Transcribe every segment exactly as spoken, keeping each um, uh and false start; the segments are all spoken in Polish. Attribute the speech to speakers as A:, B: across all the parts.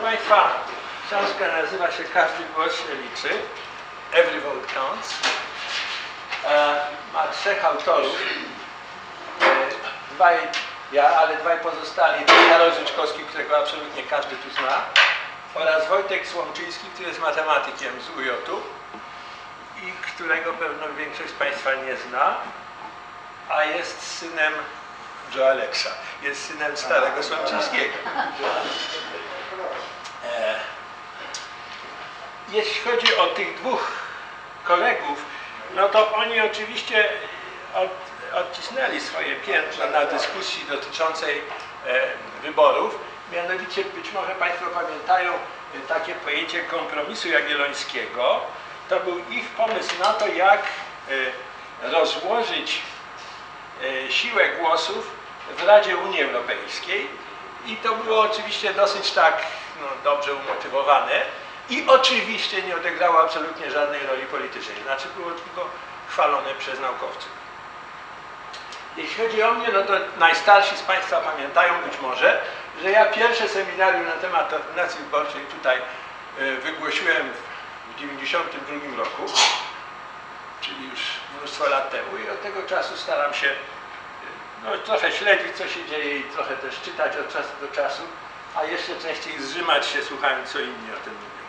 A: Państwa, książka nazywa się Każdy głos się liczy. Every vote counts. Ma trzech autorów. Dwaj ja, ale dwaj pozostali. Karol Życzkowski, którego absolutnie każdy tu zna. Oraz Wojtek Słomczyński, który jest matematykiem z U J u i którego pewno większość z Państwa nie zna, a jest synem Joe Alexa. Jest synem starego Słomczyńskiego. E, jeśli chodzi o tych dwóch kolegów, no to oni oczywiście od, odcisnęli swoje piętno na dyskusji dotyczącej e, wyborów. Mianowicie być może Państwo pamiętają e, takie pojęcie kompromisu jagiellońskiego. To był ich pomysł na to, jak e, rozłożyć e, siłę głosów w Radzie Unii Europejskiej. I to było oczywiście dosyć tak no, dobrze umotywowane i oczywiście nie odegrało absolutnie żadnej roli politycznej. Znaczy było tylko chwalone przez naukowców. Jeśli chodzi o mnie, no to najstarsi z Państwa pamiętają być może, że ja pierwsze seminarium na temat ordynacji wyborczej tutaj y, wygłosiłem w dziewięćdziesiątym drugim roku, czyli już mnóstwo lat temu i od tego czasu staram się no, trochę śledzić, co się dzieje i trochę też czytać od czasu do czasu, a jeszcze częściej zrzymać się, słuchając, co inni o tym mówią.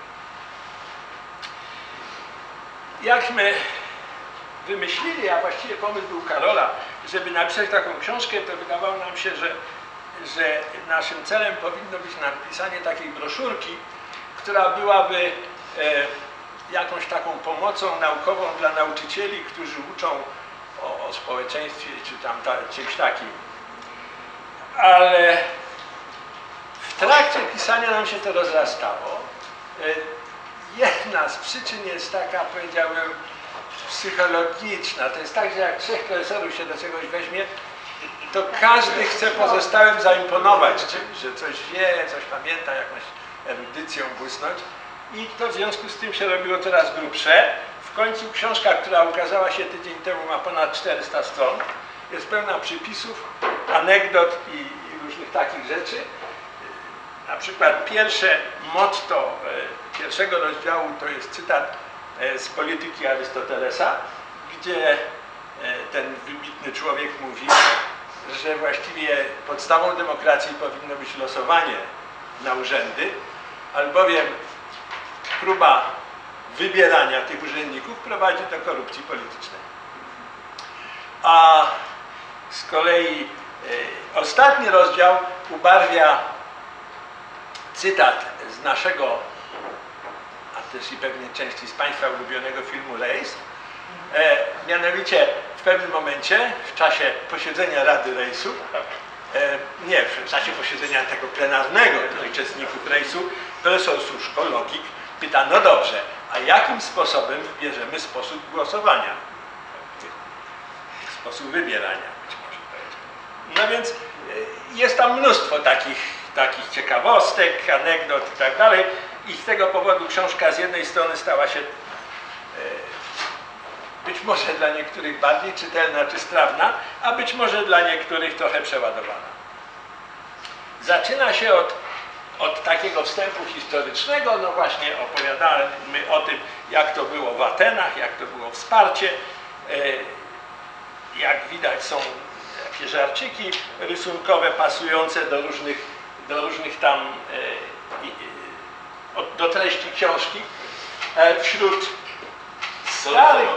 A: Jakśmy wymyślili, a właściwie pomysł był Karola, żeby napisać taką książkę, to wydawało nam się, że, że naszym celem powinno być napisanie takiej broszurki, która byłaby e, jakąś taką pomocą naukową dla nauczycieli, którzy uczą O, o społeczeństwie, czy tam ta, czymś takim. Ale w trakcie pisania nam się to rozrastało. Jedna z przyczyn jest taka, powiedziałbym, psychologiczna. To jest tak, że jak trzech profesorów się do czegoś weźmie, to każdy chce pozostałym zaimponować czymś, że coś wie, coś pamięta, jakąś erudycją błysnąć. I to w związku z tym się robiło coraz grubsze. W końcu książka, która ukazała się tydzień temu, ma ponad czterysta stron. Jest pełna przypisów, anegdot i, i różnych takich rzeczy. Na przykład pierwsze motto e, pierwszego rozdziału to jest cytat e, z Polityki Arystotelesa, gdzie e, ten wybitny człowiek mówi, że właściwie podstawą demokracji powinno być losowanie na urzędy, albowiem próba wybierania tych urzędników prowadzi do korupcji politycznej. A z kolei e, ostatni rozdział ubarwia cytat z naszego, a też i pewnie części z Państwa ulubionego filmu Race. E, mianowicie w pewnym momencie, w czasie posiedzenia Rady Rejsu, e, nie, w czasie posiedzenia tego plenarnego uczestników Rejsu, profesor Suszko, logik, pyta, no dobrze, a jakim sposobem wybierzemy sposób głosowania? Sposób wybierania, być może powiedzieć. No więc jest tam mnóstwo takich, takich ciekawostek, anegdot i tak dalej. I z tego powodu książka z jednej strony stała się być może dla niektórych bardziej czytelna czy strawna, a być może dla niektórych trochę przeładowana. Zaczyna się od Od takiego wstępu historycznego, no właśnie opowiadamy o tym, jak to było w Atenach, jak to było wsparcie. Jak widać, są jakieś żarciki rysunkowe pasujące do różnych, do różnych tam, do treści książki. Wśród starych...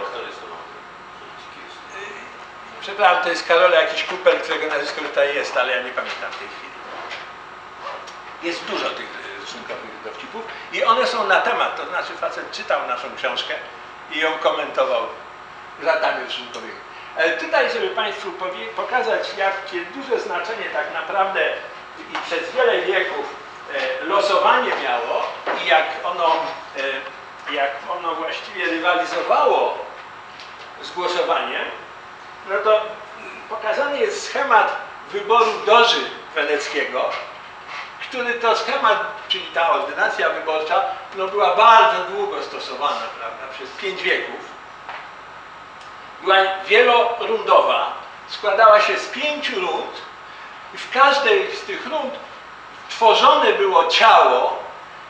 A: Przepraszam, to jest Karola jakiś kupel, którego nazwisko tutaj jest, ale ja nie pamiętam w tej chwili. Jest dużo tych rysunkowych dowcipów i one są na temat, to znaczy facet czytał naszą książkę i ją komentował latami rysunkowymi. Ale tutaj, żeby Państwu pokazać, jakie duże znaczenie tak naprawdę i przez wiele wieków e, losowanie miało i jak ono, e, jak ono właściwie rywalizowało z głosowaniem, no to pokazany jest schemat wyboru Doży Weneckiego, który to schemat, czyli ta ordynacja wyborcza, no była bardzo długo stosowana, prawda, przez pięć wieków. Była wielorundowa, składała się z pięciu rund i w każdej z tych rund tworzone było ciało,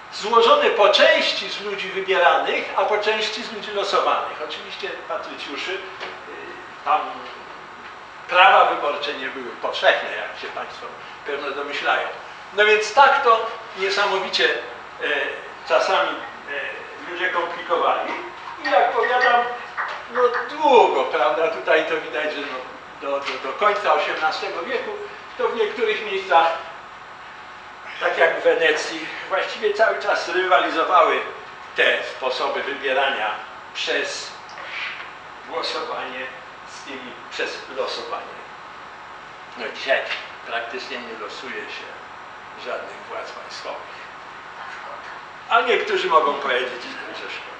A: złożony po części z ludzi wybieranych, a po części z ludzi losowanych. Oczywiście patrycjuszy, tam prawa wyborcze nie były powszechne, jak się Państwo pewno domyślają. No więc tak to niesamowicie e, czasami e, ludzie komplikowali. I jak powiadam, no długo, prawda, tutaj to widać, że no, do, do, do końca osiemnastego wieku to w niektórych miejscach, tak jak w Wenecji, właściwie cały czas rywalizowały te sposoby wybierania przez głosowanie z tymi przez losowanie. No dzisiaj praktycznie nie losuje się żadnych władz państwowych. A niektórzy mogą powiedzieć, że szkoda.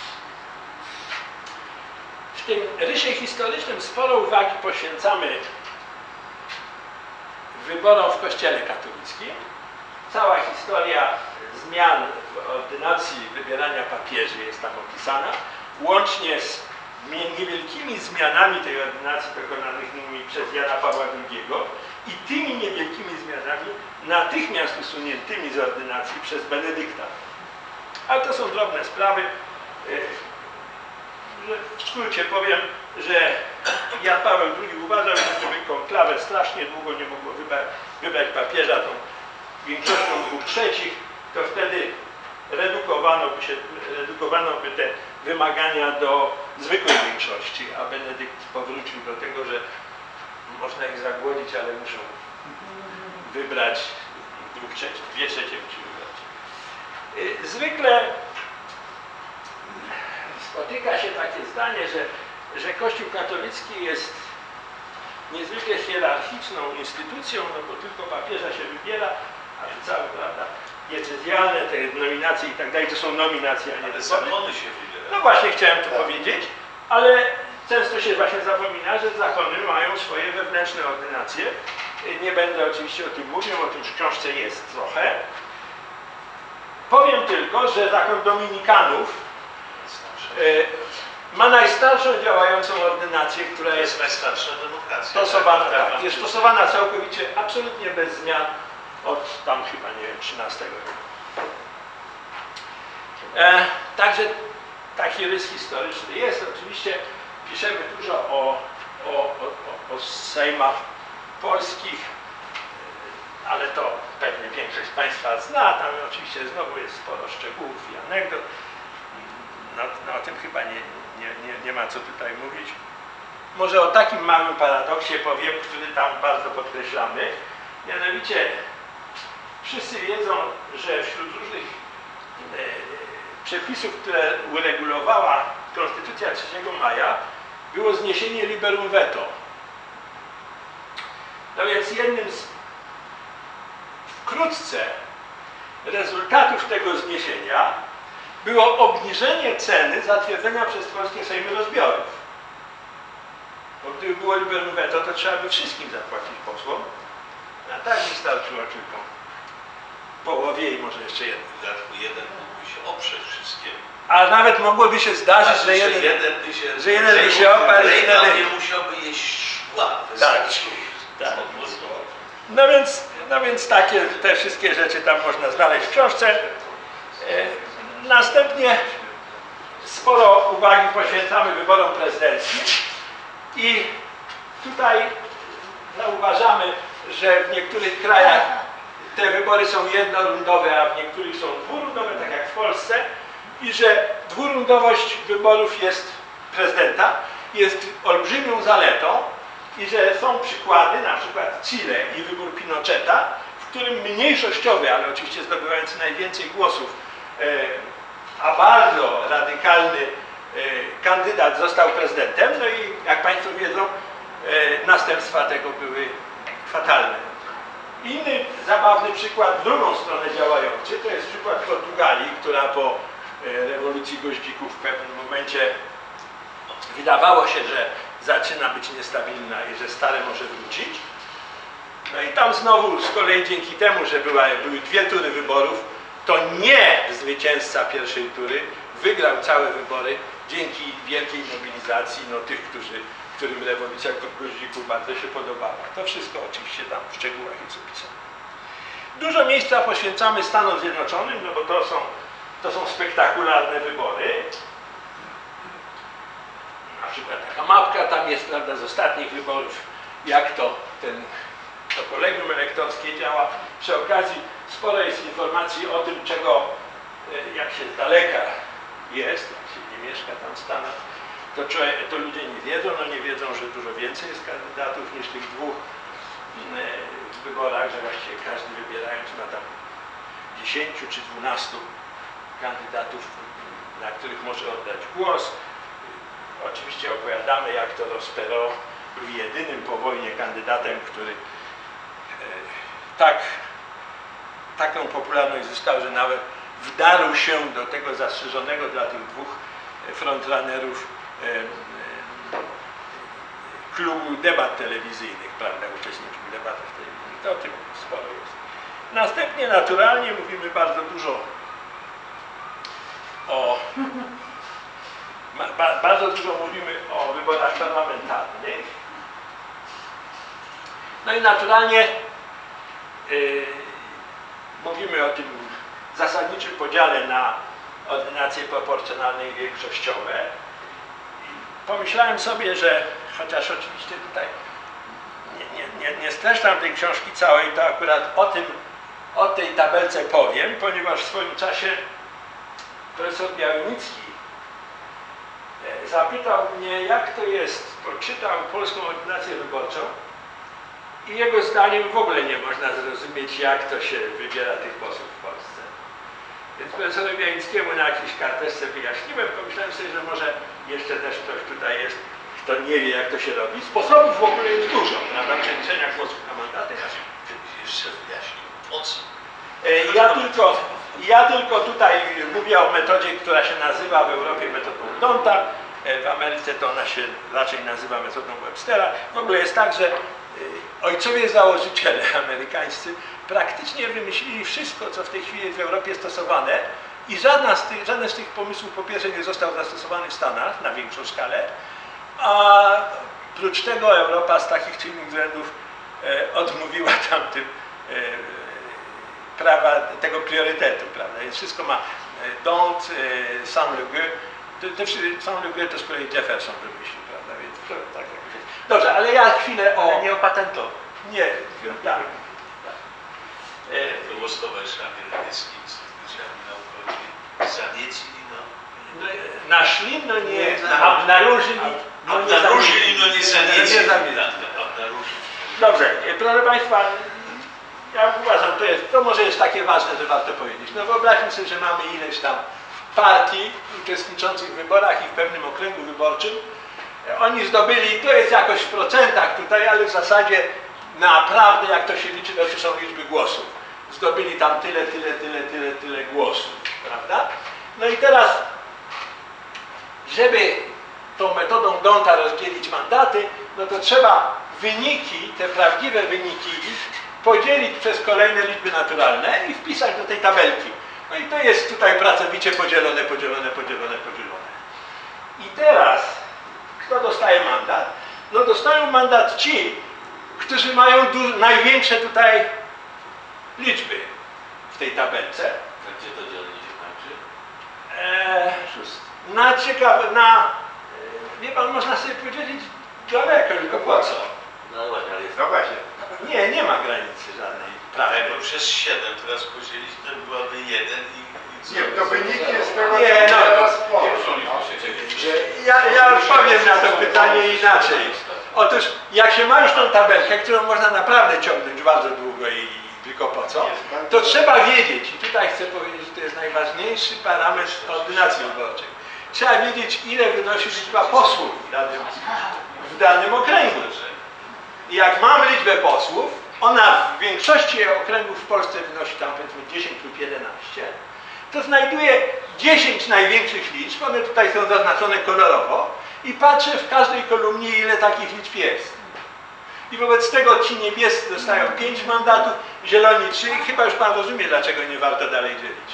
A: W tym rysie historycznym sporo uwagi poświęcamy wyborom w Kościele katolickim. Cała historia zmian w ordynacji wybierania papieży jest tam opisana, łącznie z niewielkimi zmianami tej ordynacji dokonanymi przez Jana Pawła drugiego i tymi niewielkimi zmianami natychmiast usuniętymi z ordynacji przez Benedykta. Ale to są drobne sprawy. W skrócie powiem, że Jan Paweł drugi uważał, że gdyby konklawę strasznie długo nie mogło wybrać, wybrać papieża tą większością dwóch trzecich, to wtedy redukowano by, się, redukowano by te wymagania do zwykłej większości, a Benedykt powrócił do tego, że można ich zagłodzić, ale muszą wybrać dwóch trzecich, dwie trzecie musi wybrać. Zwykle spotyka się takie zdanie, że, że Kościół katolicki jest niezwykle hierarchiczną instytucją, no bo tylko papieża się wybiera, a że całe, prawda, diecezjalne, te nominacje i tak dalej, to są nominacje, a nie
B: zakony się wybiera.
A: No właśnie chciałem to tak powiedzieć, ale często się właśnie zapomina, że zakony mają swoje wewnętrzne ordynacje. Nie będę oczywiście o tym mówił, o tym w książce jest trochę. Powiem tylko, że zakon dominikanów ma najstarszą działającą ordynację, która jest
B: najstarsza demokracja.
A: Stosowana, tak, jest stosowana całkowicie, absolutnie bez zmian od tam chyba, nie wiem, trzynastego roku. E, także taki rys historyczny jest. Oczywiście piszemy dużo o, o, o, o sejmach polskich, ale to pewnie większość z Państwa zna. Tam oczywiście znowu jest sporo szczegółów i anegdot. No, no o tym chyba nie, nie, nie, nie ma co tutaj mówić. Może o takim małym paradoksie powiem, który tam bardzo podkreślamy. Mianowicie wszyscy wiedzą, że wśród różnych e, przepisów, które uregulowała Konstytucja trzeciego maja, było zniesienie liberum veto. No więc jednym z wkrótce rezultatów tego zniesienia było obniżenie ceny zatwierdzenia przez polskie sejmy rozbiorów. Bo gdyby było liberum veto, to trzeba by wszystkim zapłacić posłom, a tak wystarczyło tylko połowie i może jeszcze jeden.
B: W dodatku jeden mógłby się oprzeć wszystkiemu.
A: A nawet mogłoby się zdarzyć,
B: znaczy,
A: że jeden,
B: że jeden by się,
A: że jeden by się oparł.
B: Nie musiałby jeść szkła.
A: Tak, tak. No więc, no więc takie te wszystkie rzeczy tam można znaleźć w książce. Następnie sporo uwagi poświęcamy wyborom prezydenckim i tutaj zauważamy, że w niektórych krajach te wybory są jednorundowe, a w niektórych są dwurundowe, tak jak w Polsce, i że dwurundowość wyborów jest prezydenta jest olbrzymią zaletą i że są przykłady, na przykład Chile i wybór Pinocheta, w którym mniejszościowy, ale oczywiście zdobywający najwięcej głosów, a bardzo radykalny kandydat został prezydentem, no i jak Państwo wiedzą, następstwa tego były fatalne. Inny zabawny przykład, w drugą stronę działający, to jest przykład Portugalii, która po rewolucji goździków w pewnym momencie wydawało się, że zaczyna być niestabilna i że stare może wrócić. No i tam znowu z kolei dzięki temu, że była, były dwie tury wyborów, to nie zwycięzca pierwszej tury wygrał całe wybory dzięki wielkiej mobilizacji no, tych, którzy, którym rewolucja goździków bardzo się podobała. To wszystko oczywiście tam w szczegółach jest opisane. Dużo miejsca poświęcamy Stanom Zjednoczonym, no bo to są, to są spektakularne wybory. Na przykład taka mapka tam jest, prawda, z ostatnich wyborów, jak to ten to kolegium elektorskie działa. Przy okazji sporo jest informacji o tym, czego, jak się z daleka jest, jak się nie mieszka tam w Stanach, to, człowiek, to ludzie nie wiedzą, no nie wiedzą, że dużo więcej jest kandydatów niż tych dwóch w wyborach, że właściwie każdy wybierając ma tam dziesięciu czy dwunastu kandydatów, na których może oddać głos. Oczywiście opowiadamy, jak to Ross Perot był jedynym po wojnie kandydatem, który e, tak, taką popularność zyskał, że nawet wdarł się do tego zastrzeżonego dla tych dwóch frontrunnerów e, e, klubu debat telewizyjnych, prawda, uczestniczył w debatach telewizyjnych. To o tym sporo jest. Następnie naturalnie mówimy bardzo dużo o ba, bardzo dużo mówimy o wyborach parlamentarnych. No i naturalnie yy, mówimy o tym zasadniczym podziale na ordynacje proporcjonalne i większościowe. I pomyślałem sobie, że chociaż oczywiście tutaj nie, nie, nie, nie streszczam tej książki całej, to akurat o tym, o tej tabelce powiem, ponieważ w swoim czasie profesor Białymicki zapytał mnie, jak to jest, bo czytał polską ordynację wyborczą i jego zdaniem w ogóle nie można zrozumieć, jak to się wybiera tych posłów w Polsce. Więc profesorowi Białymickiemu na jakiejś karteczce wyjaśniłem, pomyślałem sobie, że może jeszcze też ktoś tutaj jest, kto nie wie, jak to się robi. Sposobów w ogóle jest dużo, prawda, przeliczenia głosów na mandaty.
B: Jeszcze wyjaśnił, po co?
A: Ja tylko, ja tylko tutaj mówię o metodzie, która się nazywa w Europie metodą Donta, w Ameryce to ona się raczej nazywa metodą Webstera. W ogóle jest tak, że ojcowie założyciele amerykańscy praktycznie wymyślili wszystko, co w tej chwili jest w Europie stosowane i żadna z tych, żaden z tych pomysłów po pierwsze nie został zastosowany w Stanach na większą skalę, a prócz tego Europa z takich czy innych względów e, odmówiła tamtym e, prawa tego priorytetu, prawda? Więc wszystko ma don't, Saint-Le-Gueux, Saint-Le-Gueux to z kolei Jefferson wymyślił, prawda? Więc to tak jakoś jest. Dobrze, ale ja chwilę o...
C: Ale nie opatentował.
A: Nie, tak. tak.
B: To było stowarzyszenie radzieckie, specjalnie naukowi, zanieśli, no.
A: Naszli, no nie,
C: Nie,
A: obnarużyli, no nie
B: Obnarużyli, no nie zanieśli.
A: Nie zanieśli.
B: Obnarużyli.
A: Dobrze, proszę Państwa, ja uważam, to, jest, to może jest takie ważne, że warto powiedzieć. No wyobraźmy sobie, że mamy ileś tam partii uczestniczących w wyborach i w pewnym okręgu wyborczym. Oni zdobyli, to jest jakoś w procentach tutaj, ale w zasadzie naprawdę, jak to się liczy, to są liczby głosów. Zdobyli tam tyle, tyle, tyle, tyle, tyle głosów, prawda? No i teraz, żeby tą metodą Donta rozdzielić mandaty, no to trzeba wyniki, te prawdziwe wyniki podzielić przez kolejne liczby naturalne i wpisać do tej tabelki. No i to jest tutaj pracowicie podzielone, podzielone, podzielone, podzielone. I teraz, kto dostaje mandat? No dostają mandat ci, którzy mają największe tutaj liczby w tej tabelce.
B: A gdzie to dzielenie się kończy?
A: Eee, na ciekawe, na, wie pan, można sobie podzielić daleko, tylko po co?
B: No właśnie, ale jest...
C: No właśnie.
A: Nie, nie ma granicy żadnej.
B: Tak, bo przez siedem teraz podzielić, to byłaby jeden i... i co?
C: Nie, to wyniki z tego,
A: Nie,
C: co
A: no.
C: teraz powiem.
A: Ja, ja odpowiem na to pytanie inaczej. Otóż, jak się ma już tą tabelkę, którą można naprawdę ciągnąć bardzo długo i tylko po co, to trzeba wiedzieć, i tutaj chcę powiedzieć, że to jest najważniejszy parametr ordynacji wyborczej. Trzeba wiedzieć, ile wynosi liczba posłów w danym, w danym okręgu. I jak mamy liczbę posłów, ona w większości okręgów w Polsce wynosi tam powiedzmy dziesięć lub jedenaście, to znajduje dziesięć największych liczb, one tutaj są zaznaczone kolorowo i patrzę w każdej kolumnie, ile takich liczb jest. I wobec tego ci niebiescy dostają pięć mandatów, zieloni trzy i chyba już pan rozumie, dlaczego nie warto dalej dzielić.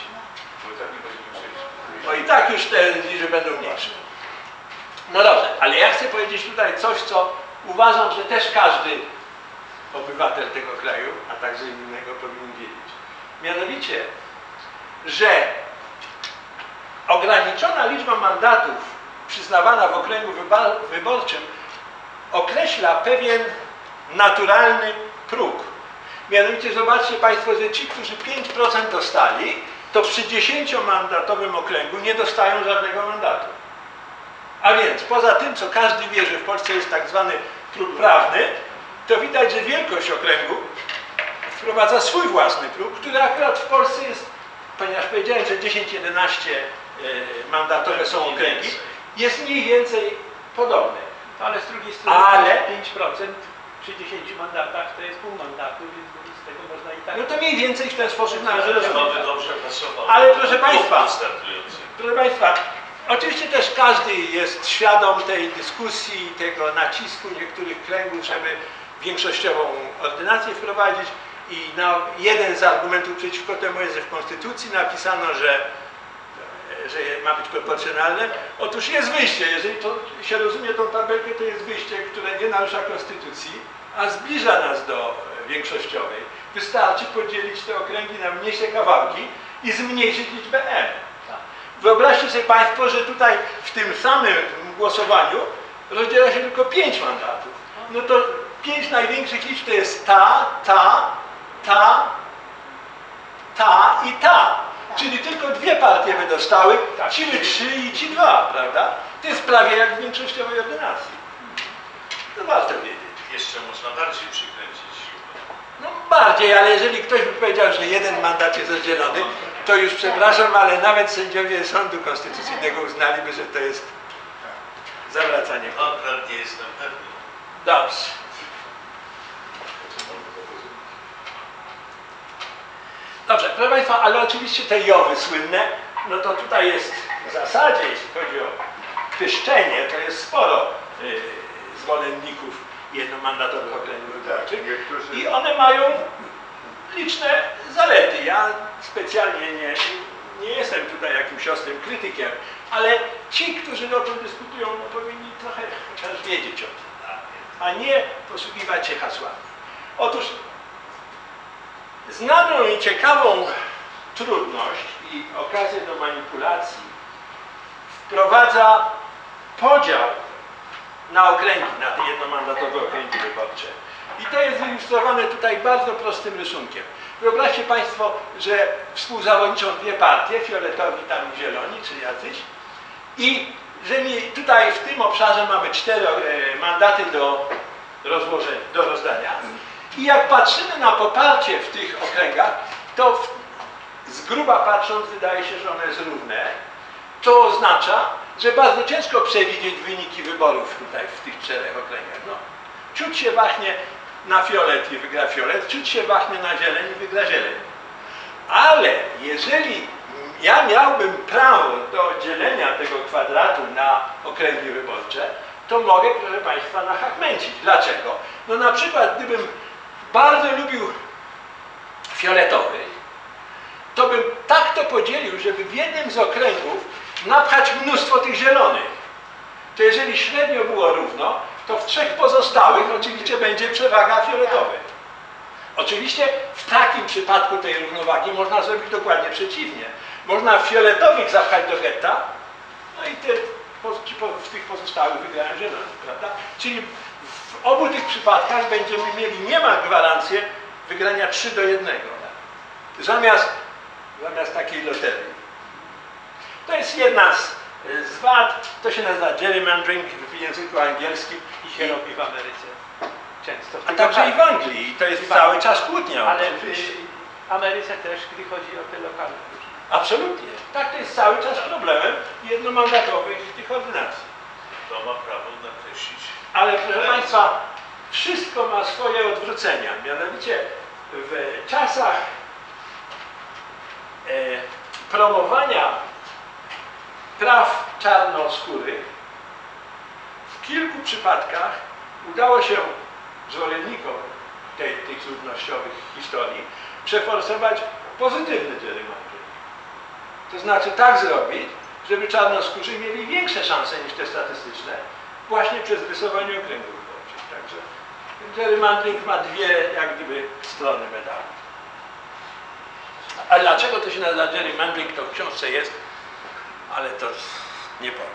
A: Bo i tak już te liczby będą mniejsze. No dobrze, ale ja chcę powiedzieć tutaj coś, co uważam, że też każdy obywatel tego kraju, a także innego powinien wiedzieć. Mianowicie, że ograniczona liczba mandatów przyznawana w okręgu wyborczym określa pewien naturalny próg. Mianowicie zobaczcie Państwo, że ci, którzy pięć procent dostali, to przy dziesięciomandatowym okręgu nie dostają żadnego mandatu. A więc poza tym, co każdy wie, że w Polsce jest tak zwany próg prawny, to widać, że wielkość okręgu wprowadza swój własny próg, który akurat w Polsce jest, ponieważ powiedziałem, że dziesięć jedenaście mandatowe są okręgi, jest mniej więcej podobny.
D: Ale z drugiej strony
A: Ale
D: pięć procent przy dziesięciu mandatach to jest pół mandatu, więc z tego można i tak...
A: no to mniej więcej w ten sposób należy rozumieć.
B: Aby dobrze pasowało.
A: Ale proszę Państwa,
B: Startujący.
A: proszę Państwa, oczywiście też każdy jest świadom tej dyskusji, tego nacisku niektórych kręgów, żeby większościową ordynację wprowadzić i na jeden z argumentów przeciwko temu jest, że w Konstytucji napisano, że, że ma być proporcjonalne. Otóż jest wyjście, jeżeli to się rozumie tą tabelkę, to jest wyjście, które nie narusza Konstytucji, a zbliża nas do większościowej. Wystarczy podzielić te okręgi na mniejsze kawałki i zmniejszyć liczbę M. Wyobraźcie sobie Państwo, że tutaj w tym samym głosowaniu rozdziela się tylko pięć mandatów. No to pięć największych liczb to jest ta, ta, ta, ta i ta. Czyli tylko dwie partie by dostały, ci trzy i ci dwa, prawda? To jest prawie jak w większościowej ordynacji. To warto wiedzieć.
B: Jeszcze można bardziej przykręcić.
A: No bardziej, ale jeżeli ktoś by powiedział, że jeden mandat jest rozdzielony, to już przepraszam, ale nawet sędziowie Sądu Konstytucyjnego uznaliby, że to jest zawracanie.
B: No, akurat nie jestem pewny.
A: Dobrze. Dobrze, proszę Państwa, ale oczywiście te jowy słynne, no to tutaj jest w zasadzie, jeśli chodzi o pyszczenie, to jest sporo yy, zwolenników jednomandatowych okręgów wyborczych i one mają liczne zalety. Ja specjalnie nie, nie jestem tutaj jakimś ostrym krytykiem, ale ci, którzy o tym dyskutują, no, powinni trochę chociaż wiedzieć o tym, a nie posługiwać się hasłami. Otóż znaną i ciekawą trudność i okazję do manipulacji wprowadza podział na okręgi, na te jednomandatowe okręgi wyborcze. I to jest zilustrowane tutaj bardzo prostym rysunkiem. Wyobraźcie Państwo, że współzawodniczą dwie partie, fioletowi tam i zieloni, czy jacyś, i że mi tutaj w tym obszarze mamy cztery mandaty do rozłożenia, do rozdania. I jak patrzymy na poparcie w tych okręgach, to w, z gruba patrząc wydaje się, że ono jest równe. To oznacza, że bardzo ciężko przewidzieć wyniki wyborów tutaj w tych czterech okręgach. No, ciut się wahnie na fiolet i wygra fiolet, ciut się wahnie na zieleń i wygra zieleń. Ale jeżeli ja miałbym prawo do dzielenia tego kwadratu na okręgi wyborcze, to mogę, proszę Państwa, nachachmęcić. Dlaczego? No na przykład, gdybym bardzo lubił fioletowy, to bym tak to podzielił, żeby w jednym z okręgów napchać mnóstwo tych zielonych. To jeżeli średnio było równo, to w trzech pozostałych oczywiście będzie przewaga fioletowych. Oczywiście w takim przypadku tej równowagi można zrobić dokładnie przeciwnie. Można fioletowych zapchać do getta, no i te, ci w tych pozostałych wygrają zieloni, prawda? Czyli w obu tych przypadkach będziemy mieli niemal gwarancję wygrania trzy do jednego. Zamiast, zamiast takiej loterii. To jest jedna z, z wad, to się nazywa gerrymandering w języku angielskim.
D: I się robi w Ameryce często.
A: A także i w Anglii. I to jest cały czas kłótnia.
D: Ale w Ameryce też, gdy chodzi o te lokalne.
A: Absolutnie. Tak, to jest cały czas problemem jednomandatowych tych ordynacji.
B: To ma prawo nakreślić.
A: Ale proszę Państwa, wszystko ma swoje odwrócenia. Mianowicie w czasach e, promowania praw czarnoskórych w kilku przypadkach udało się zwolennikom tej, tych ludnościowych historii przeforsować pozytywny gerrymandering. To znaczy tak zrobić, żeby czarnoskórzy mieli większe szanse niż te statystyczne właśnie przez rysowanie okręgów wyborczych. Także Gerrymandering ma dwie, jak gdyby, strony medalu. A dlaczego to się nazywa gerrymandering, to w książce jest, ale to nie powiem.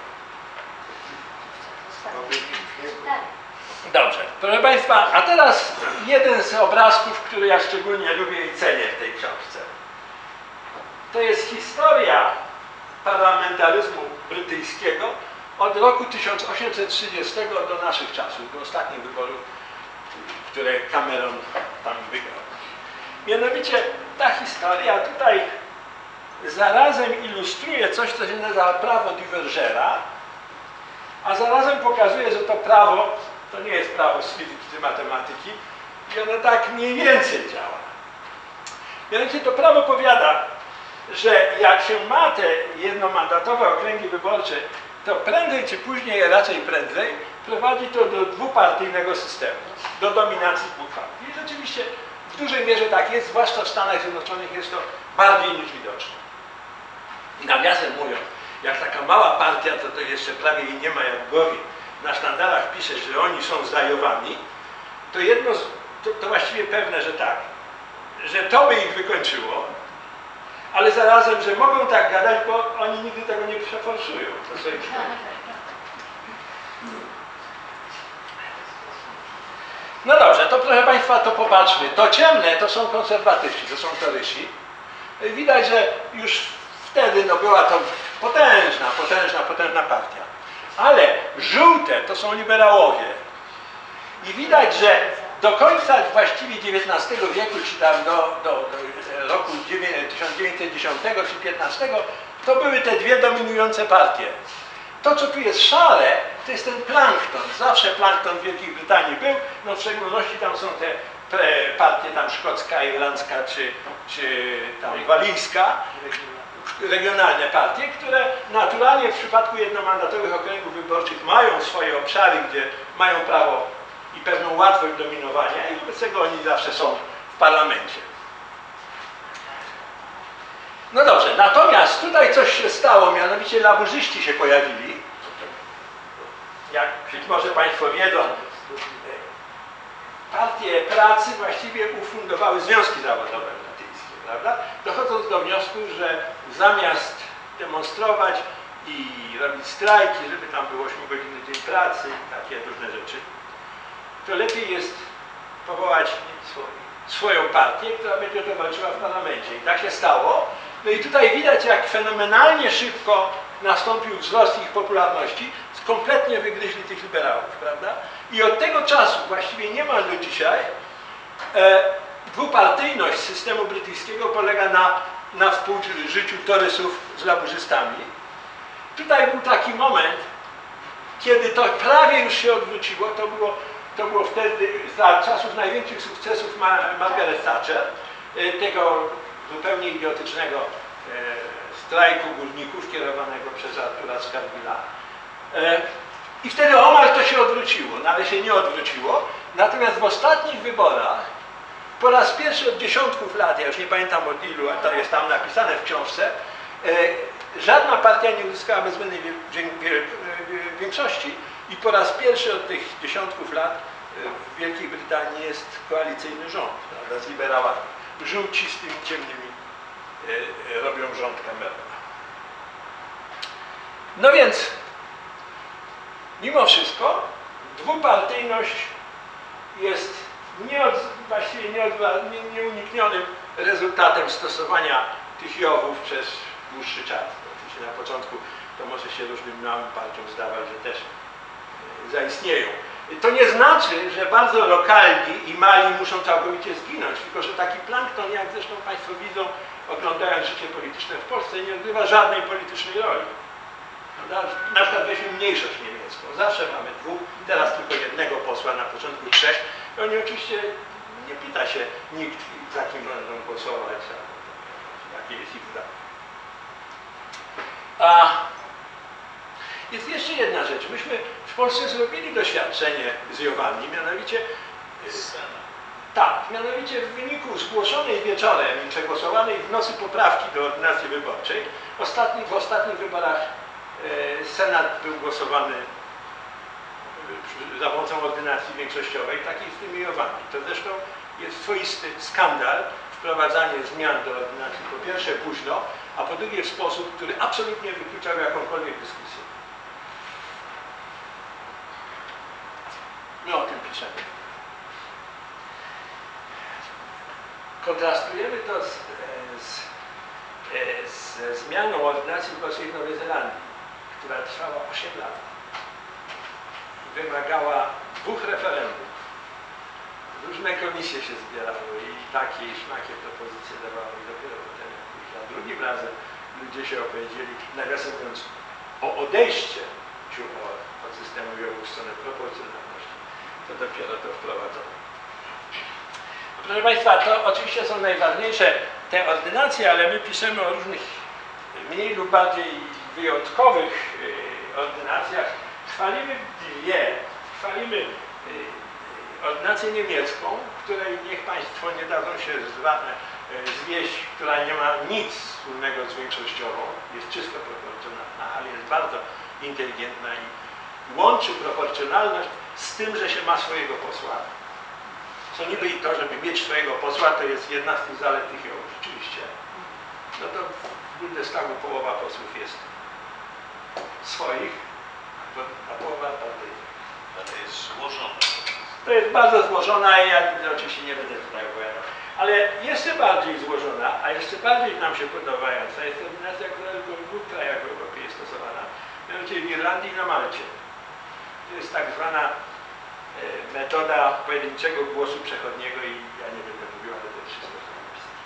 A: Dobrze, proszę Państwa, a teraz jeden z obrazków, który ja szczególnie lubię i cenię w tej książce. To jest historia parlamentaryzmu brytyjskiego od roku tysiąc osiemset trzydziestego do naszych czasów, do ostatnich wyborów, które Cameron tam wygrał. Mianowicie ta historia tutaj zarazem ilustruje coś, co się nazywa prawo Divergera, a zarazem pokazuje, że to prawo to nie jest prawo z fizyki czy matematyki i ono tak mniej więcej działa. Mianowicie to prawo powiada, że jak się ma te jednomandatowe okręgi wyborcze, to prędzej czy później, raczej prędzej, prowadzi to do dwupartyjnego systemu, do dominacji dwóch partii. I rzeczywiście w dużej mierze tak jest, zwłaszcza w Stanach Zjednoczonych jest to bardziej niż widoczne. Nawiasem mówiąc, jak taka mała partia, to to jeszcze prawie jej nie ma jak głowie, na sztandarach pisze, że oni są zajowani, to jedno, to, to właściwie pewne, że tak, że to by ich wykończyło, ale zarazem, że mogą tak gadać, bo oni nigdy tego nie przeforsują. To sobie no dobrze, to proszę Państwa, to popatrzmy. To ciemne to są konserwatyści, to są torysi. Widać, że już wtedy no, była to potężna, potężna, potężna partia. Ale żółte to są liberałowie. I widać, że do końca właściwie dziewiętnastego wieku, czy tam do, do, do roku tysiąc dziewięćset dziesiątego czy piętnastego, to były te dwie dominujące partie. To, co tu jest szare, to jest ten plankton. Zawsze plankton w Wielkiej Brytanii był, no w szczególności tam są te partie tam szkocka, irlandzka czy, czy tam walijska, regionalne partie, które naturalnie w przypadku jednomandatowych okręgów wyborczych mają swoje obszary, gdzie mają prawo i pewną łatwość dominowania i wobec tego oni zawsze są w parlamencie. No dobrze, natomiast tutaj coś się stało, mianowicie laburzyści się pojawili. Jak być może Państwo wiedzą, partie pracy właściwie ufundowały związki zawodowe brytyjskie, prawda? Dochodząc do wniosku, że zamiast demonstrować i robić strajki, żeby tam był ośmiogodzinny dzień pracy i takie różne rzeczy, to lepiej jest powołać swoją partię, która będzie o to walczyła w parlamencie. I tak się stało. No i tutaj widać, jak fenomenalnie szybko nastąpił wzrost ich popularności, kompletnie wygryźli tych liberałów, prawda? I od tego czasu właściwie nie ma do dzisiaj e, dwupartyjność systemu brytyjskiego polega na, na współżyciu torysów z laburzystami. Tutaj był taki moment, kiedy to prawie już się odwróciło, to było, to było wtedy za czasów największych sukcesów Ma Margaret Thatcher, e, tego zupełnie idiotycznego e, strajku górników kierowanego przez Artura Scargilla. E, I wtedy omal to się odwróciło, no ale się nie odwróciło. Natomiast w ostatnich wyborach po raz pierwszy od dziesiątków lat, ja już nie pamiętam od ilu, a to jest tam napisane w książce, e, żadna partia nie uzyskała bezwzględnej większości i po raz pierwszy od tych dziesiątków lat w Wielkiej Brytanii jest koalicyjny rząd, prawda, z liberałami. Żółci z tymi ciemnymi e, robią rząd Camerona. No więc mimo wszystko dwupartyjność jest nieod, właściwie nieod, nie, nieuniknionym rezultatem stosowania tych jowów przez dłuższy czas. Oczywiście na początku to może się różnym małym partiom zdawać, że też e, zaistnieją. To nie znaczy, że bardzo lokalni i mali muszą całkowicie zginąć, tylko że taki plankton, jak zresztą Państwo widzą, oglądając życie polityczne w Polsce, nie odgrywa żadnej politycznej roli. Na przykład weźmy mniejszość niemiecką. Zawsze mamy dwóch, teraz tylko jednego posła, na początku trzech. I oni oczywiście nie pyta się nikt, za kim będą głosować, jakie jest ich zdanie. A jest jeszcze jedna rzecz. Myśmy w Polsce zrobili doświadczenie z jowami, mianowicie tak, mianowicie w wyniku zgłoszonej wieczorem i przegłosowanej w nocy poprawki do ordynacji wyborczej, ostatnich, w ostatnich wyborach e, Senat był głosowany za pomocą ordynacji większościowej, takich z tymi owami. To zresztą jest swoisty skandal wprowadzanie zmian do ordynacji po pierwsze późno, a po drugie w sposób, który absolutnie wykluczał jakąkolwiek dyskusję. My o tym piszemy. Kontrastujemy to z, z, z zmianą ordynacji wyborczej w Nowej Zelandii, która trwała osiem lat. Wymagała dwóch referendów. Różne komisje się zbierały i takie i śmakie propozycje dawały. I dopiero potem, jak już za drugim razem ludzie się opowiedzieli, nawiasem mówiąc, o odejście od, od systemu i w stronę proporcjonalności, to dopiero to wprowadzono. Proszę Państwa, to oczywiście są najważniejsze te ordynacje, ale my piszemy o różnych mniej lub bardziej wyjątkowych ordynacjach. Chwalimy dwie. Chwalimy ordynację niemiecką, której niech Państwo nie dadzą się zwieść, która nie ma nic wspólnego z większościową, jest czysto proporcjonalna, ale jest bardzo inteligentna i łączy proporcjonalność z tym, że się ma swojego posła. Co niby i to, żeby mieć swojego posła, to jest jedna z tych zalet tych ją rzeczywiście. No to w Bundestagu połowa posłów jest swoich, a połowa partyjnych.
B: Ale to jest złożone.
A: To jest bardzo złożona i ja oczywiście nie będę tutaj opowiadał. Ale jeszcze bardziej złożona, a jeszcze bardziej nam się podobająca jest ordynacja, która tylko w dwóch krajach w Europie jest stosowana, mianowicie w Irlandii i na Malcie. To jest tak zwana e, metoda pojedynczego głosu przechodniego i ja nie będę mówił, ale to jest wszystko w napisane.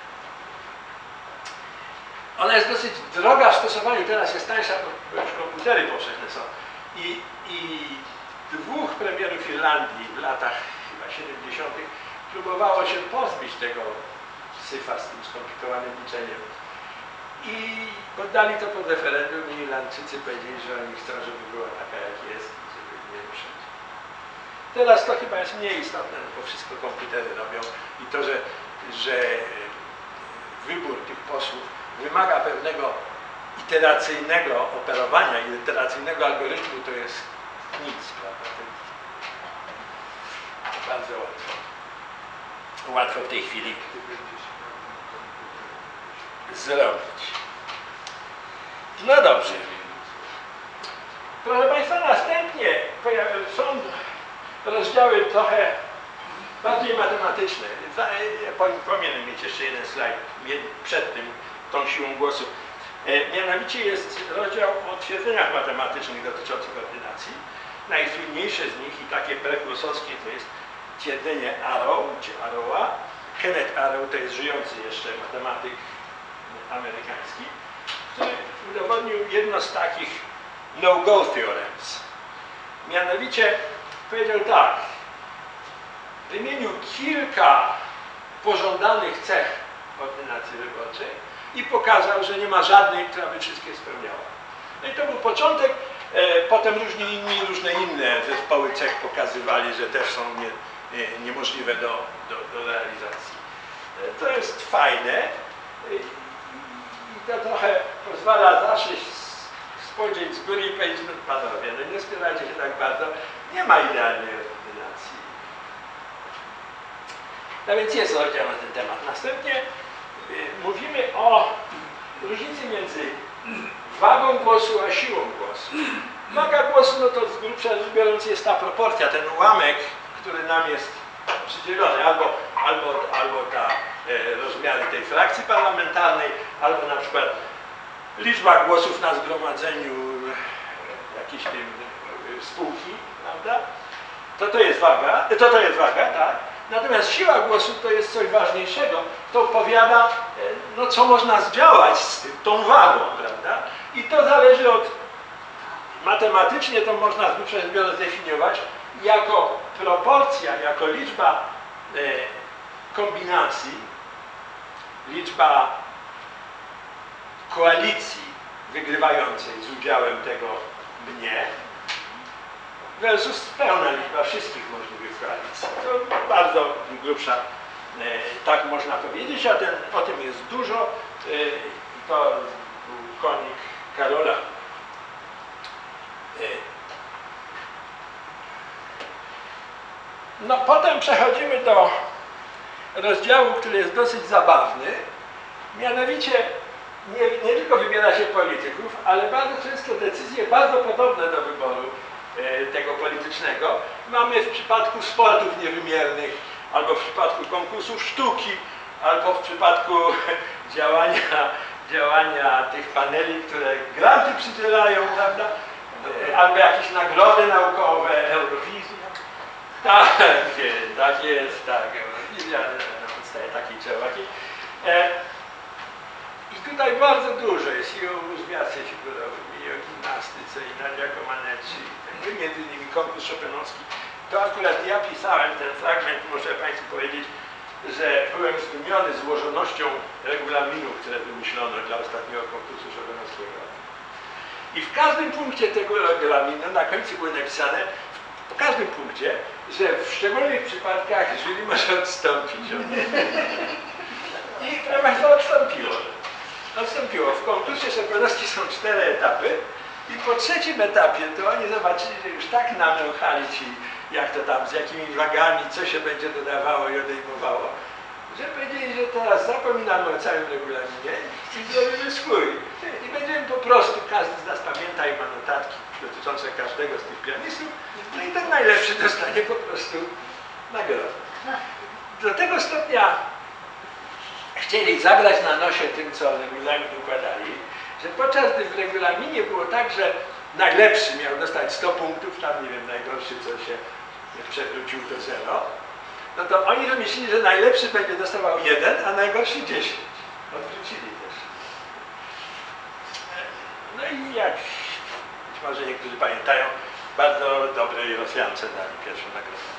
A: Ona jest dosyć droga w stosowaniu, teraz jest tańsza, bo już komputery powszechne są. I, i dwóch premierów Irlandii w latach chyba siedemdziesiątych próbowało się pozbyć tego syfa z tym skomplikowanym liczeniem. I poddali to pod referendum i Irlandczycy powiedzieli, że oni chcą, żeby była taka jak jest i żeby nie ruszać. Teraz to chyba jest mniej istotne, no bo wszystko komputery robią i to, że, że wybór tych posłów wymaga pewnego iteracyjnego operowania i iteracyjnego algorytmu, to jest nic, prawda? To jest bardzo łatwo. Łatwo w tej chwili zrobić. No dobrze. Proszę Państwa, następnie są rozdziały trochę bardziej matematyczne. Powinienem mieć jeszcze jeden slajd przed tym, tą siłą głosu. Mianowicie jest rozdział o twierdzeniach matematycznych dotyczących ordynacji. Najsłynniejsze z nich i takie prekursorskie to jest twierdzenie Arrow, czy Arrowa. Kenneth Arrow to jest żyjący jeszcze matematyk amerykański, który udowodnił jedno z takich no-go theorems. Mianowicie powiedział tak, wymienił kilka pożądanych cech ordynacji wyborczej i pokazał, że nie ma żadnej, która by wszystkie spełniała. No i to był początek, e, potem różni inni, różne inne zespoły cech pokazywali, że też są nie, nie, niemożliwe do, do, do realizacji. E, to jest fajne e, i to trochę pozwala zawsze spojrzeć z góry i powiedzieć, no panowie, no nie spierajcie się tak bardzo, nie ma idealnej ordynacji. No więc jest rozdział na ten temat. Następnie y, mówimy o różnicy między wagą głosu a siłą głosu. Waga głosu, no to z grubsza rzecz biorąc jest ta proporcja, ten ułamek, który nam jest przydzielony, albo, albo, albo ta e, rozmiary tej frakcji parlamentarnej, albo na przykład liczba głosów na zgromadzeniu e, jakiejś tej e, spółki, prawda? To to jest waga, to to jest waga, tak? Natomiast siła głosu to jest coś ważniejszego, to opowiada, no, co można zdziałać z tym, tą wagą, prawda? I to zależy od, matematycznie to można z grubsza rzecz biorąc zdefiniować jako proporcja, jako liczba e, kombinacji, liczba koalicji wygrywającej z udziałem tego mnie, versus pełna liczba wszystkich możliwych koalicji. To bardzo grubsza, e, tak można powiedzieć, a ten, o tym jest dużo. E, to był konik Karola. E, No potem przechodzimy do rozdziału, który jest dosyć zabawny. Mianowicie nie, nie tylko wybiera się polityków, ale bardzo często decyzje bardzo podobne do wyboru e, tego politycznego mamy w przypadku sportów niewymiernych, albo w przypadku konkursów sztuki, albo w przypadku działania, działania tych paneli, które granty przydzielają, prawda? E, albo jakieś nagrody naukowe, Eurowizja. Tak, tak jest, tak. Eurowizja na podstawie takiej działaki. E, I tutaj bardzo dużo jest i o uzwiacie figurowym, i o gimnastyce, i Nadia Comaneci, i między innymi konkurs Chopinowski. To akurat ja pisałem ten fragment, muszę Państwu powiedzieć, że byłem zdumiony złożonością regulaminu, które wymyślono dla ostatniego konkursu Chopinowskiego. I w każdym punkcie tego regulaminu na końcu było napisane, w każdym punkcie, że w szczególnych przypadkach jury może odstąpić. I proszę Państwa, odstąpiło. Odstąpiło. W konkursie Chopinowskim są cztery etapy i po trzecim etapie to oni zobaczyli, że już tak namęchali ci, jak to tam, z jakimi wagami, co się będzie dodawało i odejmowało, że powiedzieli, że teraz zapominamy o całym regulaminie i zrobimy swój. I będziemy po prostu, każdy z nas pamięta i ma notatki dotyczące każdego z tych pianistów, no i ten najlepszy dostanie po prostu nagrodę. Do tego stopnia chcieli zagrać na nosie tym, co regulamin układali, że podczas gdy w regulaminie było tak, że najlepszy miał dostać sto punktów, tam nie wiem, najgorszy co się przewrócił to zero, no to oni wymyślili, że najlepszy będzie dostawał jeden, a najgorszy dziesięć. Odwrócili też. No i jak być może niektórzy pamiętają, bardzo dobrej Rosjance dali pierwszą nagrodę.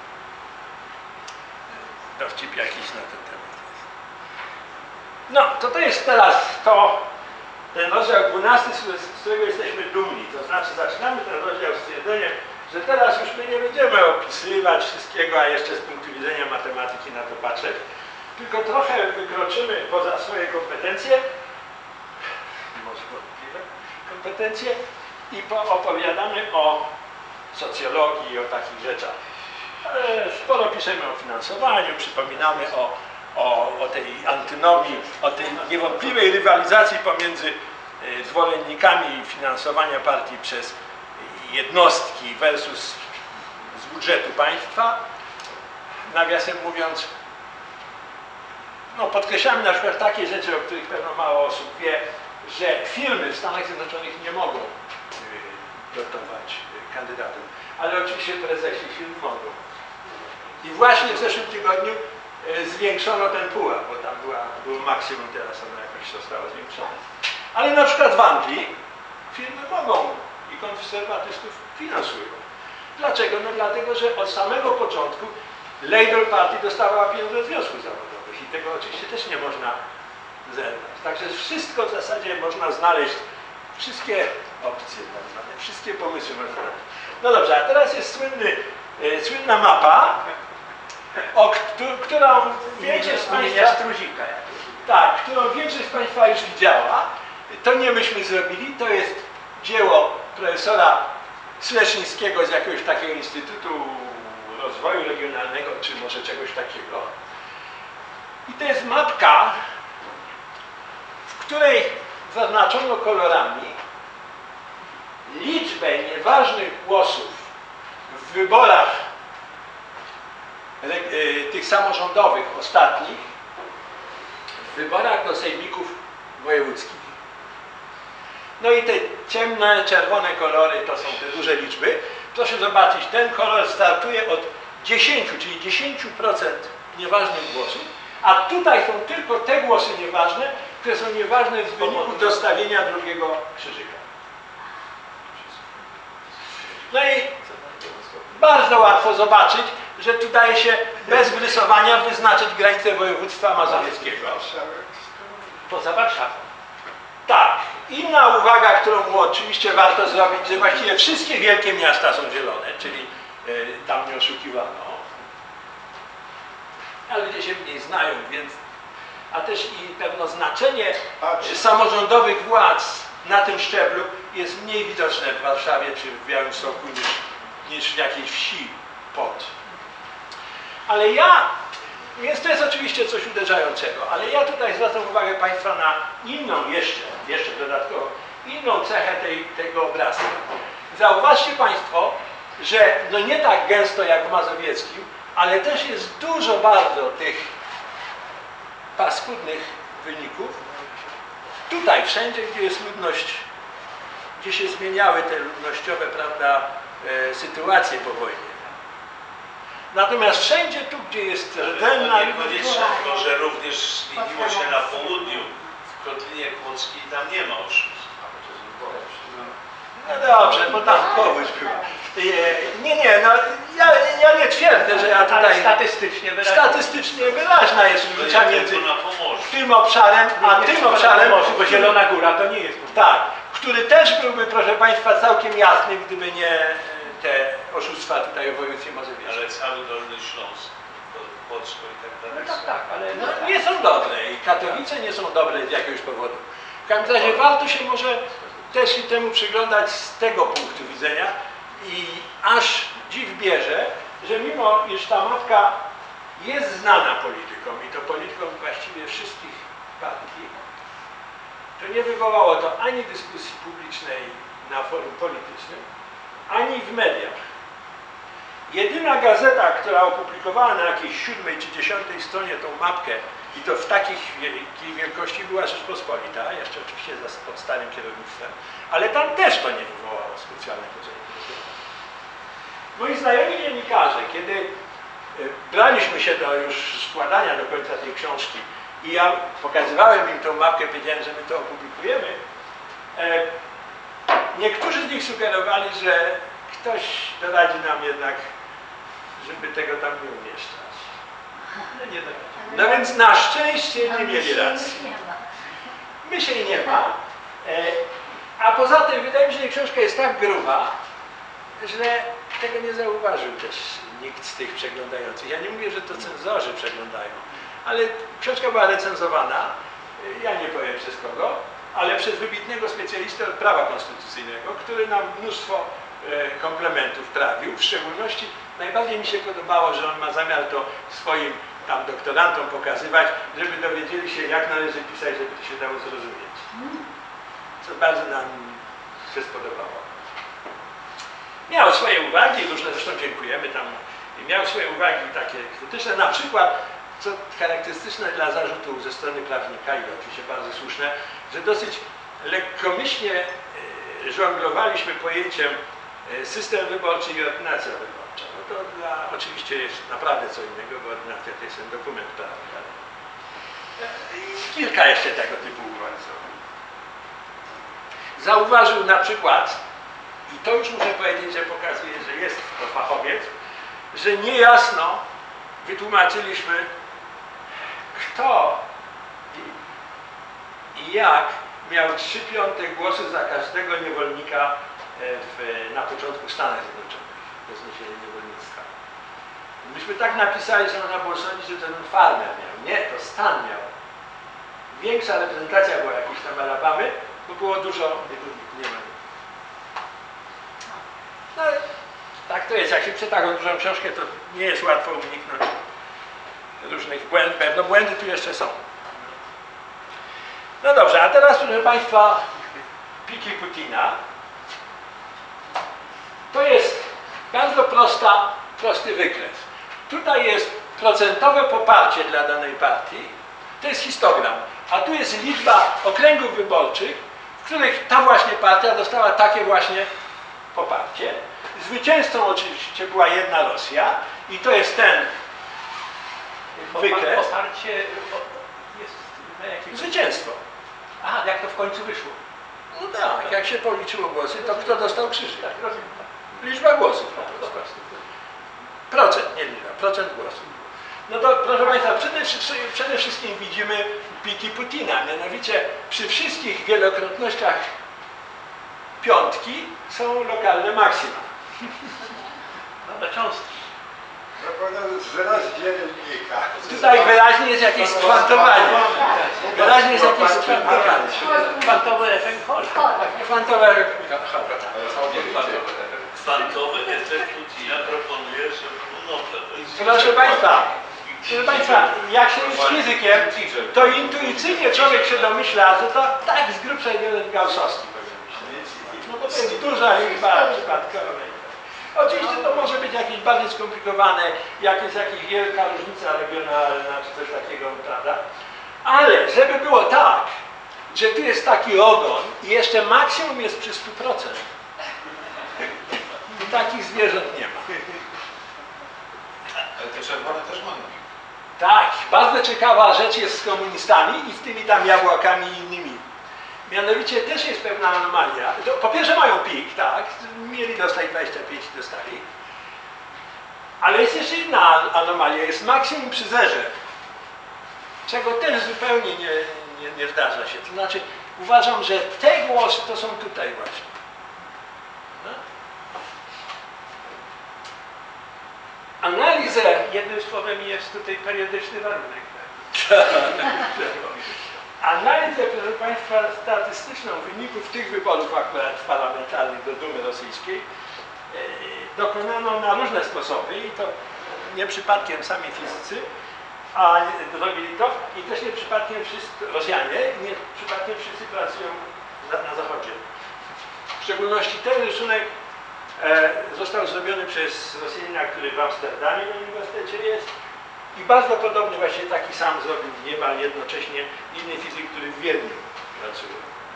A: Dowcip jakiś na ten temat. No, to to jest teraz to, ten rozdział dwunasty, z którego jesteśmy dumni. To znaczy zaczynamy ten rozdział stwierdzeniem, że teraz już my nie będziemy opisywać wszystkiego, a jeszcze z punktu widzenia matematyki na to patrzeć, tylko trochę wykroczymy poza swoje kompetencje, może wątpliwe kompetencje, i opowiadamy o socjologii i o takich rzeczach. Sporo piszemy o finansowaniu, przypominamy o O, o tej antynomii, o tej niewątpliwej rywalizacji pomiędzy zwolennikami finansowania partii przez jednostki versus z budżetu państwa. Nawiasem mówiąc, no podkreślamy na przykład takie rzeczy, o których pewno mało osób wie, że firmy w Stanach Zjednoczonych nie mogą dotować kandydatów, ale oczywiście prezesi firm mogą. I właśnie w zeszłym tygodniu zwiększono ten pułap, bo tam była, było maksimum, teraz ono jakoś zostało zwiększone. Ale na przykład w Anglii firmy mogą i konserwatystów finansują. Dlaczego? No dlatego, że od samego początku Labour Party dostawała pieniądze od związków zawodowych i tego oczywiście też nie można zerwać. Także wszystko w zasadzie można znaleźć, wszystkie opcje tak zwane, wszystkie pomysły można znaleźć. No dobrze, a teraz jest słynny, e, słynna mapa, o którą większość z Państwa, tak, którą większość z Państwa już widziała. To nie myśmy zrobili, to jest dzieło profesora Sleszyńskiego z jakiegoś takiego Instytutu Rozwoju Regionalnego, czy może czegoś takiego. I to jest mapka, w której zaznaczono kolorami liczbę nieważnych głosów w wyborach tych samorządowych ostatnich, w wyborach do sejmików wojewódzkich. No i te ciemne, czerwone kolory to są te duże liczby. Proszę zobaczyć, ten kolor startuje od dziesięciu, czyli dziesięć procent nieważnych głosów, a tutaj są tylko te głosy nieważne, które są nieważne w wyniku dostawienia drugiego krzyżyka. No i bardzo łatwo zobaczyć, że tu daje się bez wrysowania wyznaczyć granicę województwa mazowieckiego. Poza Warszawą. Tak. Inna uwaga, którą oczywiście warto zrobić, że właściwie wszystkie wielkie miasta są zielone, czyli y, tam nie oszukiwano. A ludzie się mniej znają, więc... A też i pewno znaczenie samorządowych władz na tym szczeblu jest mniej widoczne w Warszawie czy w Białymstoku niż, niż w jakiejś wsi pod Ale ja, więc to jest oczywiście coś uderzającego, ale ja tutaj zwracam uwagę Państwa na inną jeszcze, jeszcze dodatkowo, inną cechę tej, tego obrazka. Zauważcie Państwo, że no nie tak gęsto jak w Mazowieckim, ale też jest dużo bardzo tych paskudnych wyników. Tutaj, wszędzie, gdzie jest ludność, gdzie się zmieniały te ludnościowe, prawda, e, sytuacje po wojnie. Natomiast wszędzie tu, gdzie jest rdzenna
B: Ale niekoniecznie, tylko że również zmieniło się na południu. W Kotlinie Kłodzkiej tam nie ma oszustw.
A: no dobrze, bo tam powódź była. Nie, nie, no ja, ja nie twierdzę, że ja
D: Ale
A: tutaj...
D: statystycznie wyraźnie.
A: Statystycznie wyraźna jest różnica między
B: na Pomorzu.
A: tym obszarem, a
D: Nie,
A: tym
D: nie,
A: obszarem,
D: Pomorzu, bo Zielona Góra to nie jest.
A: tak, który też byłby, proszę Państwa, całkiem jasny, gdyby nie te oszustwa tutaj w województwie mazowieckim.
B: Ale cały Dolny Śląsk, Płocko i tak dalej.
D: No tak, tak, ale
A: No, nie są dobre i Katowice nie są dobre z jakiegoś powodu. W każdym razie warto się może też i temu przyglądać z tego punktu widzenia i aż dziw bierze, że mimo iż ta matka jest znana politykom i to politykom właściwie wszystkich partii, to nie wywołało to ani dyskusji publicznej na forum politycznym, ani w mediach. Jedyna gazeta, która opublikowała na jakiejś siódmej czy dziesiątej stronie tą mapkę i to w takiej wielkiej wielkości była Rzeczpospolita, jeszcze oczywiście pod starym kierownictwem, ale tam też to nie wywołało specjalnego zainteresowania. Moi znajomi dziennikarze, kiedy braliśmy się do już składania do końca tej książki i ja pokazywałem im tą mapkę, powiedziałem, że my to opublikujemy, niektórzy z nich sugerowali, że ktoś doradzi nam jednak, żeby tego tam nie umieszczać.
D: no, nie da.
A: No więc na szczęście nie mieli racji. Myśli nie ma. A poza tym wydaje mi się, że książka jest tak gruba, że tego nie zauważył też nikt z tych przeglądających. Ja nie mówię, że to cenzorzy przeglądają, ale książka była recenzowana, ja nie powiem przez kogo, ale przez wybitnego specjalistę od prawa konstytucyjnego, który nam mnóstwo komplementów prawił. W szczególności najbardziej mi się podobało, że on ma zamiar to swoim tam doktorantom pokazywać, żeby dowiedzieli się, jak należy pisać, żeby to się dało zrozumieć. Co bardzo nam się spodobało. Miał swoje uwagi, różne, zresztą dziękujemy tam, miał swoje uwagi takie krytyczne, na przykład, co charakterystyczne dla zarzutu ze strony prawnika i oczywiście bardzo słuszne, że dosyć lekkomyślnie żonglowaliśmy pojęciem system wyborczy i ordynacja wyborcza. No to dla, oczywiście jest naprawdę co innego, bo ordynacja to jest ten dokument prawny. Ale kilka jeszcze tego typu uwag. Zauważył na przykład, i to już muszę powiedzieć, że pokazuje, że jest to fachowiec, że niejasno wytłumaczyliśmy, kto i, i jak miał trzy piąte głosy za każdego niewolnika w, na początku Stanów Zjednoczonych, po zniesieniu niewolnictwa. Myśmy tak napisali, że można było sądzić, że ten farmer miał. Nie, to Stan miał. Większa reprezentacja była jakiejś tam Alabamy, bo było dużo niewolników. Nie ma. No, tak to jest. Jak się czyta taką dużą książkę, to nie jest łatwo uniknąć różnych błędów. Pewno błędy tu jeszcze są. No dobrze, a teraz, proszę Państwa, pliki Putina. To jest bardzo prosta, prosty wykres. Tutaj jest procentowe poparcie dla danej partii. To jest histogram. A tu jest liczba okręgów wyborczych, w których ta właśnie partia dostała takie właśnie poparcie. Zwycięzcą oczywiście była jedna Rosja i to jest ten wykres.
D: Poparcie jest na jakimś...
A: Zwycięstwo.
D: Aha, jak to w końcu wyszło.
A: No tak, jak się policzyło głosy, to kto dostał krzyżyk?
D: Tak, rozumiem.
A: Liczba głosów po prostu. Procent, nie liczba, procent głosów. No to proszę Państwa, przede, przede wszystkim widzimy pliki Putina, mianowicie przy wszystkich wielokrotnościach piątki są lokalne maksima.
D: No to cząstki.
C: Wyraz dziennika.
A: Tutaj wyraźnie jest jakieś skwantowanie. Wyraźnie jest jakieś skwantowanie.
D: Kwantowy efekt Hall.
A: Kwantowe
B: Kwantowy efekt Putina proponuje, żeby
A: Proszę Państwa, proszę Państwa, jak się jest fizykiem, to intuicyjnie człowiek się domyśla, że to tak z grubsza jeden gaussowski powinien myśleć. No bo to jest duża liczba przypadkowa. Oczywiście to może być jakieś bardziej skomplikowane, jak jest jakaś wielka różnica regionalna, czy coś takiego, prawda? Ale żeby było tak, że tu jest taki ogon i jeszcze maksimum jest przy stu procentach. I takich zwierząt nie ma.
E: Ale te czerwone też mamy.
A: Tak, bardzo ciekawa rzecz jest z komunistami i z tymi tam jabłkami i innymi. Mianowicie też jest pewna anomalia. Po pierwsze mają pik, tak, mieli dostać dwadzieścia pięć, dostali. Ale jest jeszcze inna anomalia, jest maksimum przy zerze. Czego też zupełnie nie, nie, nie zdarza się. To znaczy uważam, że te głosy to są tutaj właśnie. No. Analizę.
D: Jednym słowem jest tutaj periodyczny warunek.
A: Analizę, proszę Państwa, statystyczną wyników tych wyborów akurat parlamentarnych do Dumy Rosyjskiej e, dokonano na różne sposoby i to nie przypadkiem sami fizycy, a zrobili to i też nie przypadkiem wszyscy Rosjanie, nie przypadkiem wszyscy pracują za, na Zachodzie. W szczególności ten rysunek e, został zrobiony przez Rosjanina, który w Amsterdamie na uniwersytecie jest. I bardzo podobny, właśnie taki sam zrobił niemal jednocześnie inny fizyk, który w Wiedniu pracuje.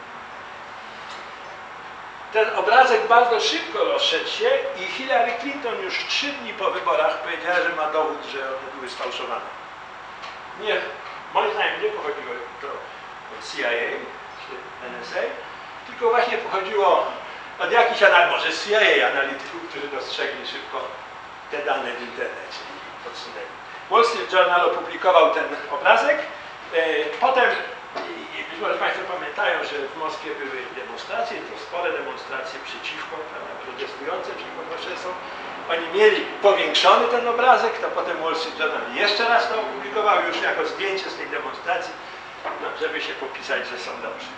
A: Ten obrazek bardzo szybko rozszedł się i Hillary Clinton już trzy dni po wyborach powiedziała, że ma dowód, że one były sfałszowane. Nie, moim zdaniem nie pochodziło to od C I A czy N S A, tylko właśnie pochodziło od jakichś, może z C I A analityków, którzy dostrzegli szybko te dane w internecie i podsunęli. Wall Street Journal opublikował ten obrazek. Potem, być może Państwo pamiętają, że w Moskwie były demonstracje, to spore demonstracje przeciwko, prawda, protestujące przeciwko procesom. Oni mieli powiększony ten obrazek, to potem Wall Street Journal jeszcze raz to opublikował już jako zdjęcie z tej demonstracji, no, żeby się popisać, że są dobrzy.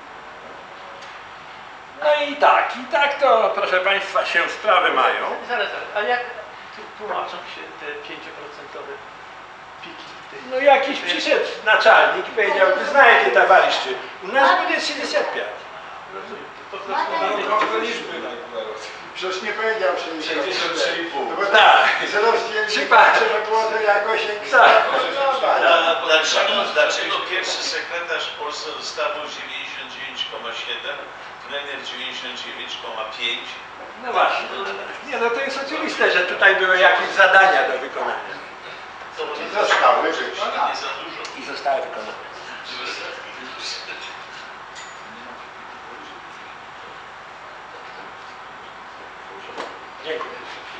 A: No i tak, i tak to, proszę Państwa, się sprawy mają.
D: Zaraz, zaraz, a jak tłumaczą się te pięcioprocentowe piki?
A: No jakiś przyszedł naczelnik i powiedział, ty znajecie towarzyszy, u nas będzie siedemdziesiąt pięć.
D: Rozumiem, to po prostu
C: liczby. Przecież nie powiedział
E: sześćdziesiąt trzy i pół.
C: No bo
A: Tak.
C: z rozdzielnika
A: Przypadek.
C: trzeba było to jakoś
A: Tak.
B: A Dlaczego, dlaczego pierwszy sekretarz w Polsce dostawał dziewięćdziesiąt dziewięć przecinek siedem, trener dziewięćdziesiąt dziewięć przecinek pięć?
A: No właśnie. Nie, no to jest oczywiste, że tutaj były jakieś zadania do wykonania.
C: I zostały
B: Nie
C: wykonane.
B: za dużo.
A: I zostały wykonane. Dziękuję.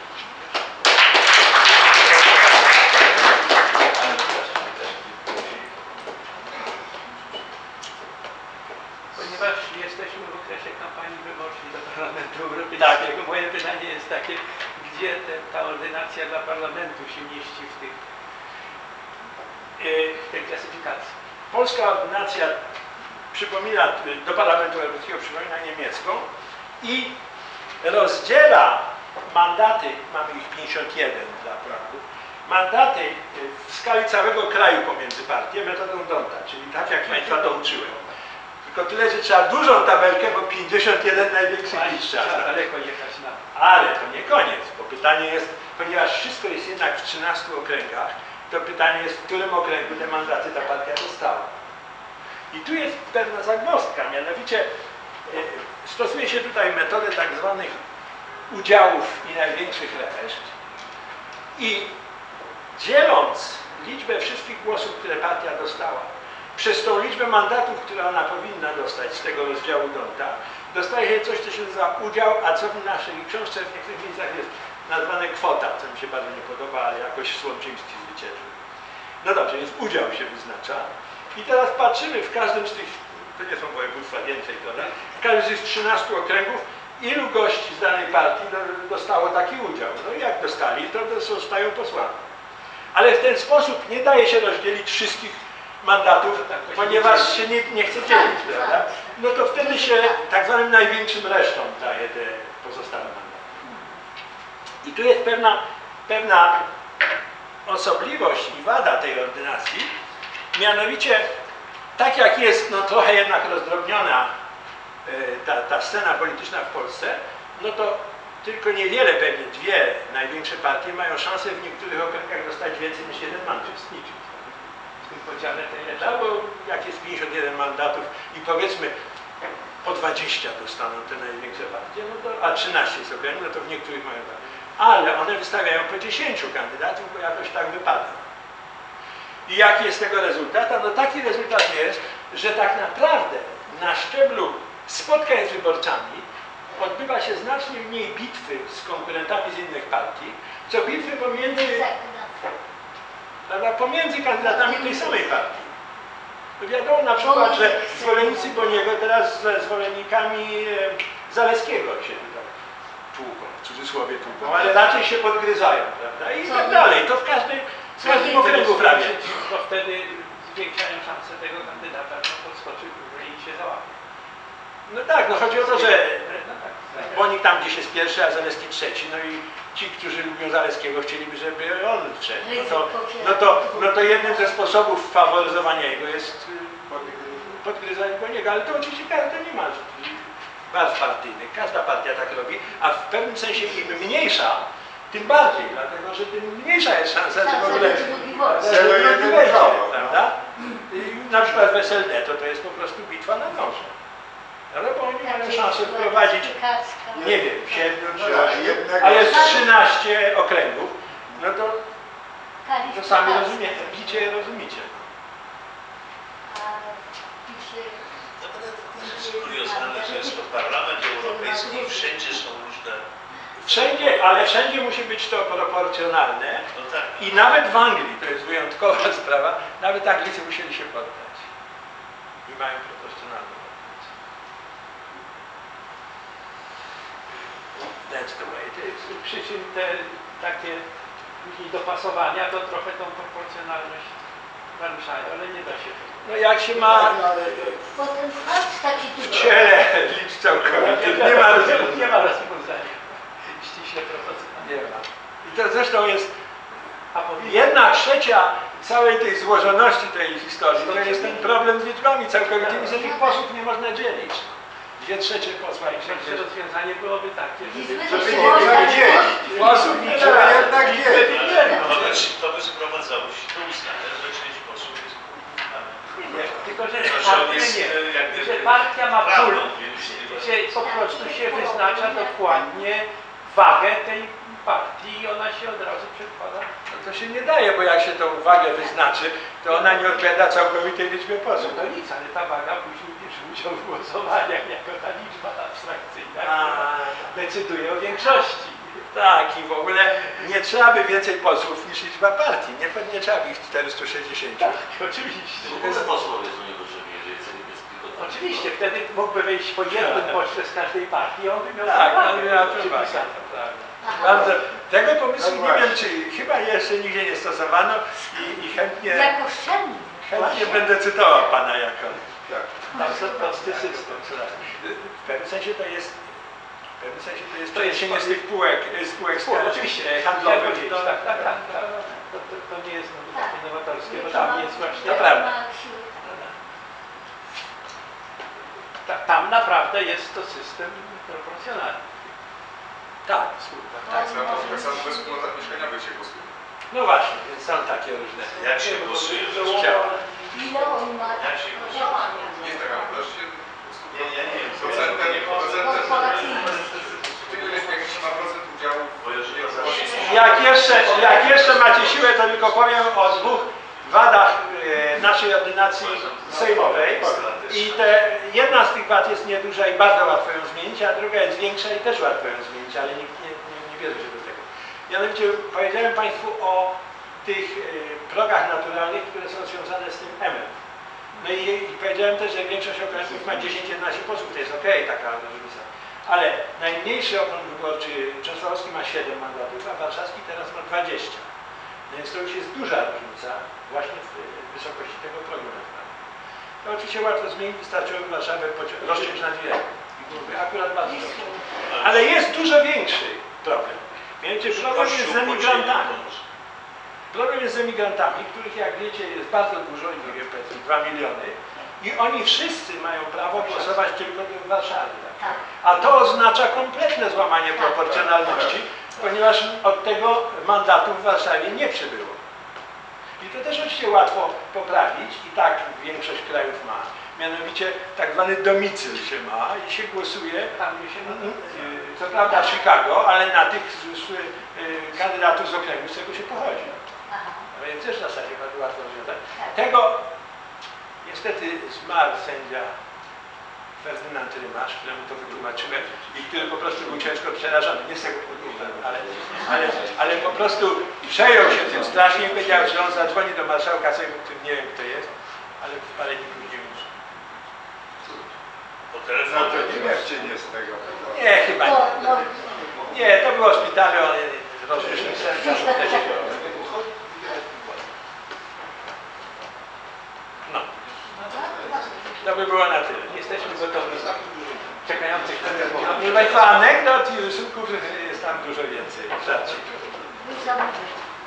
D: Ponieważ jesteśmy w okresie kampanii wyborczej do Parlamentu Europejskiego,
A: Tak.
D: moje pytanie jest takie, gdzie te, ta ordynacja dla Parlamentu się mieści w, tych, w tej klasyfikacji?
A: Polska ordynacja przypomina, do Parlamentu Europejskiego przypomina niemiecką i rozdziela mandaty, mamy ich pięćdziesiąt jeden dla Polaków, mandaty w skali całego kraju pomiędzy partie metodą D'Hondta, czyli tak jak Państwa to uczyłem. Tylko tyle, że trzeba dużą tabelkę, bo pięćdziesiąt jeden największych liczb trzeba.
D: Trzeba daleko jechać na...
A: Ale to nie koniec, bo pytanie jest, ponieważ wszystko jest jednak w trzynastu okręgach, to pytanie jest, w którym okręgu te mandaty ta partia dostała. I tu jest pewna zagwozdka, mianowicie y, stosuje się tutaj metodę tak zwanych udziałów i największych reszt i dzieląc liczbę wszystkich głosów, które partia dostała, przez tą liczbę mandatów, które ona powinna dostać z tego rozdziału D'Hondta, dostaje się coś, co się nazywa udział, a co w naszej książce w niektórych miejscach jest nazwane kwota, co mi się bardzo nie podoba, ale jakoś w Słomczyński zwyciężył. No dobrze, więc udział się wyznacza. I teraz patrzymy w każdym z tych, to nie są województwa więcej, prawda? W każdym z tych trzynastu okręgów, ilu gości z danej partii dostało taki udział. No i jak dostali, to zostają posłami. Ale w ten sposób nie daje się rozdzielić wszystkich mandatów, ponieważ się nie, nie chce dzielić, prawda? No to wtedy się tak zwanym największym resztom daje te pozostałe mandaty. I tu jest pewna pewna osobliwość i wada tej ordynacji, mianowicie tak jak jest no, trochę jednak rozdrobniona ta, ta scena polityczna w Polsce, no to tylko niewiele, pewnie dwie największe partie mają szansę w niektórych okręgach dostać więcej niż jeden mandat. W tym podziale tej no, bo jak jest pięćdziesiąt jeden mandatów i powiedzmy po dwadzieścia dostaną te największe partie, no to, a trzynaście jest okręgów, no to w niektórych mają tak. Ale one wystawiają po dziesięciu kandydatów, bo jakoś tak wypada. I jaki jest tego rezultat? No taki rezultat jest, że tak naprawdę na szczeblu spotkań z wyborcami odbywa się znacznie mniej bitwy z konkurentami z innych partii, co bitwy pomiędzy, prawda, pomiędzy kandydatami tej samej partii. To wiadomo na przykład, że zwolennicy Boniego teraz ze zwolennikami Zaleskiego się tutaj tłuką, w cudzysłowie tłuką, ale raczej się podgryzają, prawda? I tak dalej. To w każdej, w każdym okręgu prawie.
D: To wtedy zwiększają szanse tego kandydata, no podskoczy i się załapie.
A: No tak, no chodzi o to, że Bonik tam gdzieś jest pierwszy, a Zaleski trzeci, no i ci, którzy lubią Zaleskiego, chcieliby, żeby on wszedł. No to, no to, no to jednym ze sposobów faworyzowania jego jest podgryzanie Boniego, ale to oczywiście każda nie ma barw partyjnych, każda partia tak robi, a w pewnym sensie im mniejsza, tym bardziej, dlatego że tym mniejsza jest szansa, że w ogóle drugi wejdzie, prawda? I na przykład w S L D to to jest po prostu bitwa na noże. Ale bo oni mają szansę wprowadzić, nie wiem, siedmiu, a jest trzynaście okręgów, no to, to sami rozumiecie, bicie rozumiecie.
B: To jest kuriozalne, że jest to Parlament Europejski i wszędzie są różne...
A: Wszędzie, ale wszędzie musi być to proporcjonalne.
B: No tak.
A: I nawet w Anglii, to jest wyjątkowa sprawa, nawet Anglicy musieli się poddać. I mają proporcjonalną. That's the way it is.
D: Przy czym te takie później dopasowania to trochę tą proporcjonalność naruszają, ale nie da się tego.
A: No jak się ma
F: Potem patrz taki
A: w ciele liczb całkowitych, nie ma rozwiązania.
D: Nie ma rozwiązania. Ściśle proporcjonalnie.
A: Nie ma. I to zresztą jest jedna trzecia całej tej złożoności tej historii, to jest ten problem z liczbami całkowitymi, że tych posłów nie można dzielić. Dwie trzecie posła i
D: Pierwsze rozwiązanie byłoby takie, żeby...
C: Żeby jednak dzielić.
A: posłów nie
C: Żeby
A: trzeba.
C: jednak dzielić.
B: No, to by sprowadzało się do uznania, że część posłów jest kurwa.
D: Nie, tylko że
B: Że on
D: partia
B: jest,
D: nie.
B: e, jak gdyby
D: Że partia ma pól,
B: prawdą, więc...
D: że po prostu się wyznacza dokładnie wagę tej partii i ona się od razu przekłada.
A: No to się nie daje, bo jak się tą wagę wyznaczy, to ona nie odpowiada całkowitej liczbie posłów.
D: No nic, ale ta waga później bierze udział w głosowaniach jako ta liczba abstrakcyjna,
A: A,
D: która decyduje o większości.
A: tak, i w ogóle nie trzeba by więcej posłów niż liczba partii. Nie, nie trzeba by ich czterystu sześćdziesięciu.
D: Tak, oczywiście.
E: posłowie są niepotrzebni, jeżeli chce niebieskiego.
D: Oczywiście, wtedy mógłby wejść po jednym pośle z każdej partii i on by miał
A: Tak,
D: przewagę,
A: on by miał
D: przypisane.
A: przewagę, to prawda. Bardzo, tego pomysłu nie wiem, czy chyba jeszcze nigdzie nie stosowano i, i chętnie,
F: Jako szczelny.
A: chętnie będę cytował pana jako
D: Bardzo prosty system.
A: w pewnym sensie to jest w pewnym sensie to jest
D: To jest
A: przeniesienie z tych spółek, spółek
D: Spółek, oczywiście,
A: handlowych.
D: handlowych.
A: To,
D: Tak, tak, tak. tak. To, to, to nie jest no, takie nowatorskie, bo tam jest właśnie...
A: To prawda.
D: Ta, tam naprawdę jest to system proporcjonalny.
A: tak, spółka.
F: Tak,
E: Tak samo bez wspólnot mieszkaniowych się głosuje.
A: No właśnie, więc są takie różne.
B: Jak się głosuje?
A: Ciała.
F: Ile on ma?
B: Jak się głosuje?
E: Nie jest taka możliwość, się
B: Nie, ja nie wiem.
E: procentem, procentem,
F: Korporacyjny.
E: tylko jest jakiś ma procent udziału
B: Bo jeżeli
A: Jak jeszcze, jak jeszcze macie siłę, to tylko powiem o dwóch wadach e, naszej ordynacji sejmowej. I te, jedna z tych wad jest nieduża i bardzo łatwo ją zmienić, a druga jest większa i też łatwo ją zmienić, ale nikt nie, nie, nie bierze się do tego. Mianowicie powiedziałem Państwu o tych e, progach naturalnych, które są związane z tym M-em. No i, i powiedziałem też, że większość okręgów ma dziesięć do jedenastu posłów, to jest ok, taka różnica. Ale najmniejszy okręg wyborczy częstochowski ma siedem mandatów, a warszawski teraz ma dwadzieścia. No więc to już jest duża różnica właśnie w wysokości tego progu naturalnego. To oczywiście łatwo zmienić, wystarczyłoby Warszawę rozciąć na dwie i byłoby akurat bardzo dobrze. Ale jest dużo większy problem. Mianowicie problem jest z emigrantami. Problem jest z emigrantami, których jak wiecie jest bardzo dużo, i mówię powiedzmy dwa miliony i oni wszyscy mają prawo głosować tylko w Warszawie.
F: Tak.
A: A to oznacza kompletne złamanie proporcjonalności, ponieważ od tego mandatu w Warszawie nie przybyło. I to też oczywiście łatwo poprawić i tak większość krajów ma. Mianowicie tak zwany domicyl się ma i się głosuje,
D: Tam gdzie się
A: yy, co prawda w Chicago, ale na tych z, z, yy, kandydatów z okręgu, z którego się pochodzi.
F: Aha.
A: A więc też w zasadzie bardzo łatwo rozwiązać.
F: Tak.
A: Tego niestety zmarł sędzia Ferdynand Rymasz, któremu to wytłumaczyłem i który po prostu był ciężko przerażony, nie z tego powodu, ale, ale, ale po prostu przejął się tym strasznie i powiedział, że on zadzwoni do marszałka Sejmu, który nie wiem kto jest, ale parę dni później już.
B: Po
C: No
B: telefonie.
C: to nie wiem, czy nie z tego.
A: Nie, chyba
F: No,
A: nie.
F: no,
A: Nie, to było w szpitalu, on rozrzeszczył serca. też się- No, to by było na tyle. Jesteśmy gotowi. Czekających na rozmowę. Proszę Państwa, anegdot i rysunków jest tam dużo więcej. Żarci.
F: już zamówię.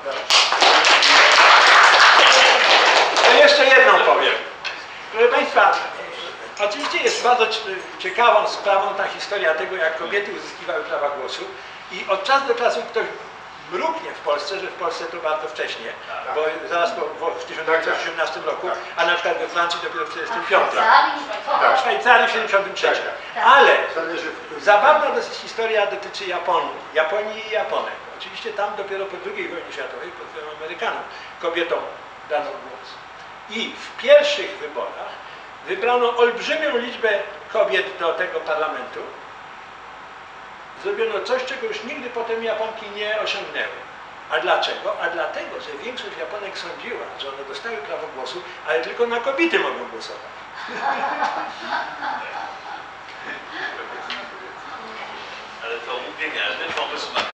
A: To jeszcze jedną powiem. Proszę Państwa, oczywiście jest bardzo ciekawą sprawą ta historia tego, jak kobiety uzyskiwały prawa głosu i od czasu do czasu ktoś mruknie w Polsce, że w Polsce to bardzo wcześnie, bo zaraz po, w tysiąc dziewięćset osiemnastym roku, a na przykład we Francji dopiero w tysiąc czterdziestym piątym.
F: Tak.
A: W Szwajcarii w tysiąc siedemdziesiątym trzecim.
F: Tak.
A: Ale
C: Zależy.
A: zabawna dosyć historia dotyczy Japonii, Japonii i Japonek. Oczywiście tam dopiero po drugiej wojnie światowej, pod wpływem Amerykanów, kobietom dano głos. I w pierwszych wyborach wybrano olbrzymią liczbę kobiet do tego parlamentu. Zrobiono coś, czego już nigdy potem Japonki nie osiągnęły. A dlaczego? A dlatego, że większość Japonek sądziła, że one dostały prawo głosu, ale tylko na kobiety mogą głosować.
B: Ale to był genialny pomysł na